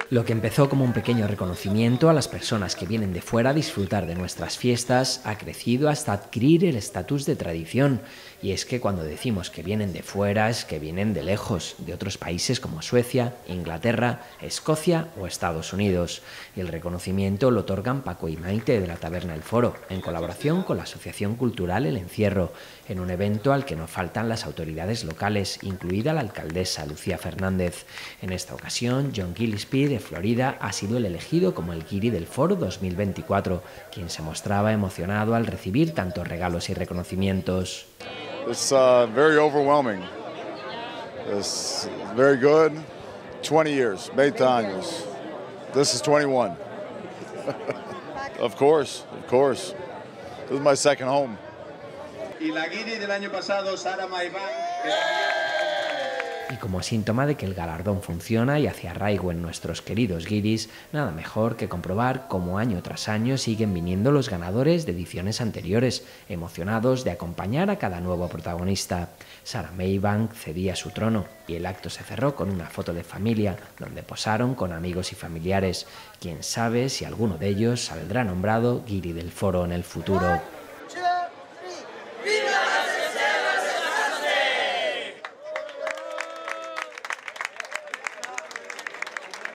Lo que empezó como un pequeño reconocimiento a las personas que vienen de fuera a disfrutar de nuestras fiestas ha crecido hasta adquirir el estatus de tradición. Y es que cuando decimos que vienen de fuera es que vienen de lejos, de otros países como Suecia, Inglaterra, Escocia o Estados Unidos. Y el reconocimiento lo otorgan Paco y Maite de la Taberna El Foro, en colaboración con la Asociación Cultural El Encierro, en un evento al que no faltan las autoridades locales, incluida la alcaldesa Lucía Fernández. En esta ocasión, John Gillespie de Florida ha sido el elegido como el Guiri del Foro 2024, quien se mostraba emocionado al recibir tantos regalos y reconocimientos. It's very overwhelming. It's very good. 20 years, 20 años. This is 21. Of course. This is my second home. Y la Guiri del año pasado, Sara Maiván. Y como síntoma de que el galardón funciona y hace arraigo en nuestros queridos guiris, nada mejor que comprobar cómo año tras año siguen viniendo los ganadores de ediciones anteriores, emocionados de acompañar a cada nuevo protagonista. Sara Maybank cedía su trono y el acto se cerró con una foto de familia, donde posaron con amigos y familiares. Quién sabe si alguno de ellos saldrá nombrado Guiri del Foro en el futuro.